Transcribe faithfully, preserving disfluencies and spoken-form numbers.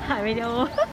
ถ่ายวิดีโอ